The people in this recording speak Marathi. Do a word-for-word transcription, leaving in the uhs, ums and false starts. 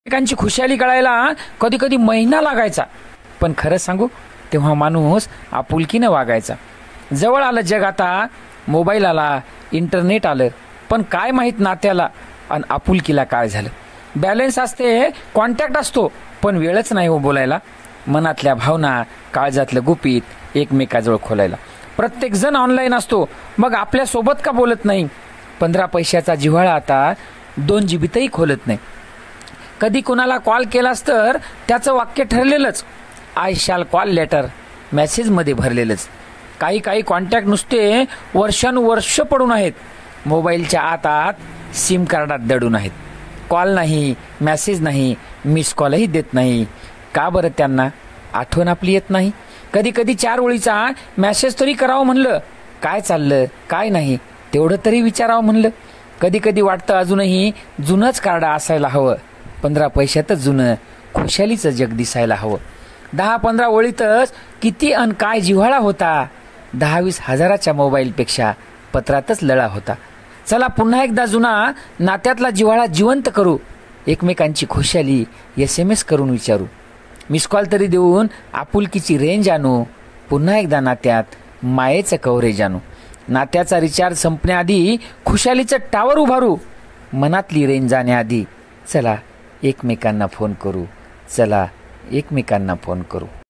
एकमेकांची खुशाली कळायला कधी कधी महिना लागायचा, पण खरं सांगू तेव्हा माणूस आपुलकीने वागायचा. जवळ आलं जग आता, मोबाईल आला, इंटरनेट आलं, पण काय माहीत नात्याला आणि आपुलकीला काय झालं. बॅलन्स असते, कॉन्टॅक्ट असतो, पण वेळच नाही हो बोलायला. मनातल्या भावना, काळजातलं गुपित एकमेकाजवळ खोलायला. प्रत्येक जण ऑनलाईन असतो, मग आपल्या सोबत का बोलत नाही. पंधरा पैशाचा जिव्हाळा आता दोन जीबीतही खोलत नाही. कधी कुणाला कॉल केलास तर त्याचं वाक्य ठरलेलंच, आय शॅल कॉल लेटर, मेसेजमध्ये भरलेलंच. काही काही कॉन्टॅक्ट नुसते वर्षानुवर्ष पडून आहेत, मोबाईलच्या आत आत सिम कार्डात दडून आहेत. कॉल नाही, मेसेज नाही, मिस कॉलही देत नाही. का बरं त्यांना आठवण आपली येत नाही. कधी कधी चार ओळीचा मेसेज तरी करावं म्हणलं, काय चाललं काय नाही तेवढं तरी विचारावं म्हणलं. कधी कधी वाटतं अजूनही जुनंच कार्ड असायला हवं, पंधरा पैशातच जुनं खुशालीचं जग दिसायला हवं. दहा पंधरा ओळीतच किती अन काय जिव्हाळा होता, दहा वीस हजाराच्या मोबाईलपेक्षा पत्रातच लळा होता. चला पुन्हा एकदा जुना नात्यातला जिव्हाळा जिवंत करू, एकमेकांची खुशाली एस एम एस करून विचारू. मिस कॉल तरी देऊन आपुलकीची रेंज आणू, पुन्हा एकदा नात्यात मायेचं कव्हरेज आणू. नात्याचा रिचार्ज संपण्याआधी खुशालीचं टावर उभारू, मनातली रेंज जाण्याआधी चला एकमेकांना फोन करू, चला एकमेकांना फोन करू.